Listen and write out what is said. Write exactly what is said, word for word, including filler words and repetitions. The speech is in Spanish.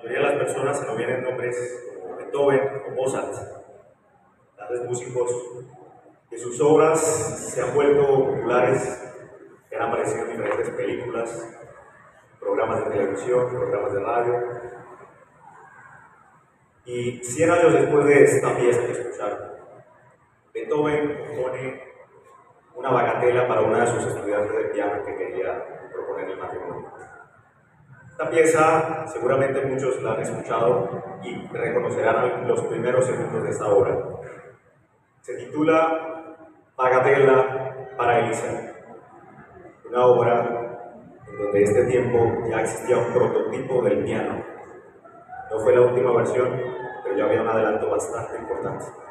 mayoría de las personas se nos vienen nombres como Beethoven o Mozart, grandes músicos que sus obras se han vuelto populares, que han aparecido en diferentes películas, programas de televisión, programas de radio. Y cien años después de esta pieza que escucharon, Beethoven compone una bagatela para una de sus estudiantes de piano que quería proponerle matrimonio. Esta pieza seguramente muchos la han escuchado y reconocerán los primeros segundos de esta obra. Se titula Bagatela para Elisa, una obra en donde este tiempo ya existía un prototipo del piano. No fue la última versión, pero ya había un adelanto bastante importante.